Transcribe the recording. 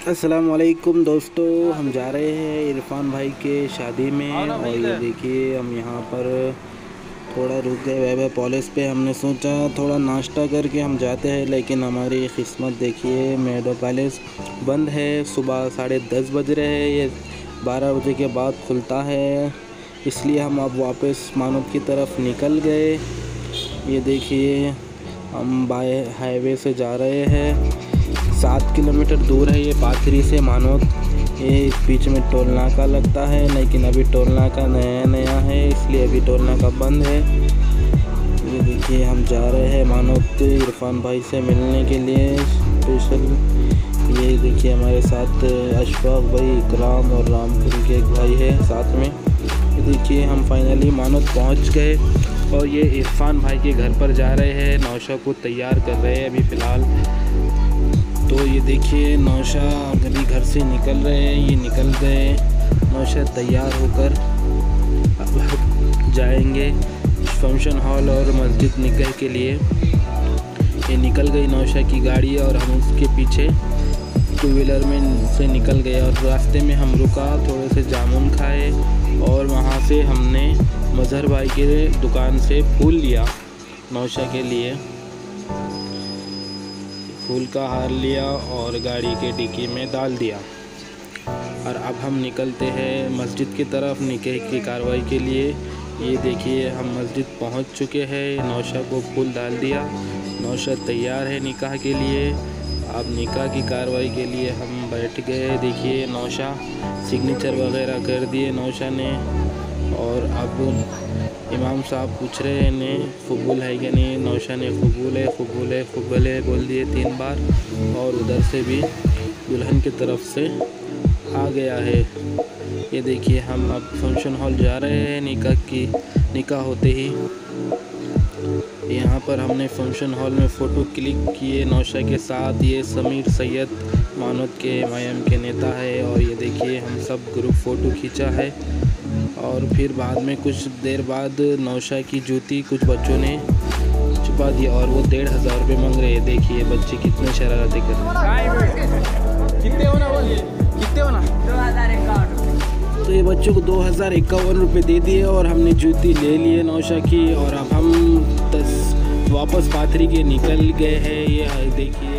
अस्सलाम वालेकुम दोस्तों, हम जा रहे हैं इरफान भाई के शादी में। और ये देखिए हम यहाँ पर थोड़ा रुक गए वैभव पैलेस पे। हमने सोचा थोड़ा नाश्ता करके हम जाते हैं, लेकिन हमारी किस्मत देखिए मेडो पैलेस बंद है। सुबह 10:30 बज रहे हैं, ये 12 बजे के बाद खुलता है, इसलिए हम अब वापस मानोद की तरफ निकल गए। ये देखिए हम बाय हाईवे से जा रहे हैं। 7 किलोमीटर दूर है ये पाथरी से मानोद। ये इस बीच में टोल नाका लगता है, लेकिन अभी टोल नाका नया है, इसलिए अभी टोल नाका बंद है। ये देखिए हम जा रहे हैं मानोद इरफान भाई से मिलने के लिए स्पेशल। ये देखिए हमारे साथ अशफाक भाई, इकराम और रामपुर के एक भाई है साथ में। ये देखिए हम फाइनली मानोद पहुंच गए और ये इरफान भाई के घर पर जा रहे हैं। नौशा को तैयार कर रहे हैं अभी फ़िलहाल। तो ये देखिए नौशा अभी घर से निकल रहे हैं, ये निकल गए। नौशा तैयार होकर अब जाएंगे फंक्शन हॉल और मस्जिद निकाह के लिए। ये निकल गई नौशा की गाड़ी और हम उसके पीछे 2 व्हीलर में से निकल गए। और रास्ते में हम रुका, थोड़े से जामुन खाए और वहाँ से हमने मज़हर भाई के दुकान से फूल लिया नौशा के लिए। फूल का हार लिया और गाड़ी के डिक्की में डाल दिया। और अब हम निकलते हैं मस्जिद की तरफ निकाह की कार्रवाई के लिए। ये देखिए हम मस्जिद पहुंच चुके हैं। नौशा को फूल डाल दिया, नौशा तैयार है निकाह के लिए। अब निकाह की कार्रवाई के लिए हम बैठ गए। देखिए नौशा सिग्नेचर वगैरह कर दिए नौशा ने। और अब इमाम साहब पूछ रहे हैं ने कबूल है कि नहीं। नौशा ने कबूल है कबूल है कबूल है बोल दिए 3 बार। और उधर से भी दुल्हन की तरफ से आ गया है। ये देखिए हम अब फंक्शन हॉल जा रहे हैं निकाह होते ही। यहाँ पर हमने फंक्शन हॉल में फ़ोटो क्लिक किए नौशा के साथ। ये समीर सैयद मानोद के एमआईएम के नेता है। और ये देखिए हम सब ग्रुप फ़ोटो खींचा है। और फिर बाद में कुछ देर बाद नौशा की जूती कुछ बच्चों ने छुपा दिया और वो 1,500 रुपये मांग रहे हैं। देखिए बच्चे कितने शरारतें कर रहे हैं। कितने हो ना 2051। तो ये बच्चों को 2051 रुपये दे दिए और हमने जूती ले लिए नौशा की। और अब हम वापस पाथरी के निकल गए हैं। ये देखिए